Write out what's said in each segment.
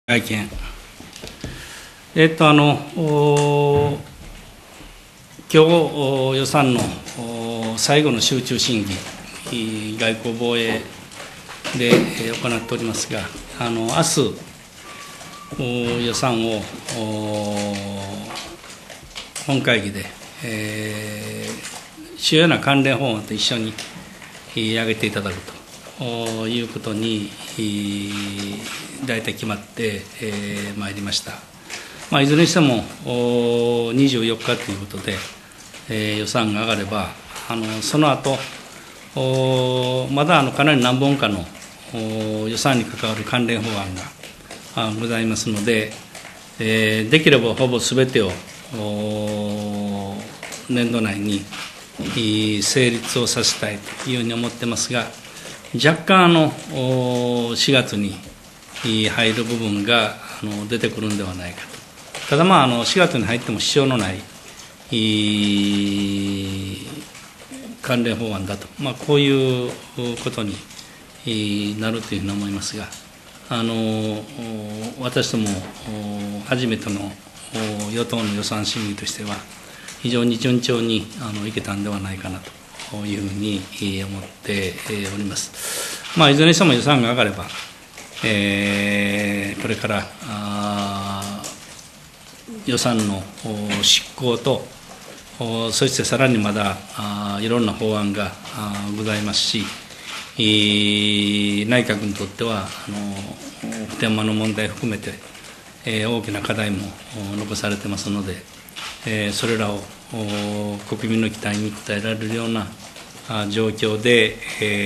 会見。今日予算の最後の集中審議、外交防衛で行っておりますが、明日予算を本会議で、主要な関連法案と一緒に上げていただくということに大体決まってまいりました。いずれにしても24日ということで、予算が上がれば、その後まだかなり何本かの予算に関わる関連法案がございますので、できればほぼすべてを年度内に成立をさせたいというふうに思ってますが、若干4月に入る部分が出てくるんではないかと。ただ4月に入っても支障のない関連法案だと、こういうことになるというふうに思いますが、私ども初めての与党の予算審議としては非常に順調にいけたんではないかなというふうに思っております。いずれにしても予算が上がれば、これから予算の執行と、そしてさらにまだいろんな法案がございますし、内閣にとっては普天間の問題を含めて大きな課題も残されてますので、それらを国民の期待に応えられるような状況で、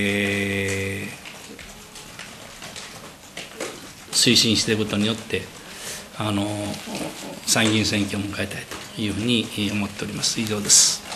推進していくことによって参議院選挙を迎えたいというふうに思っております。以上です。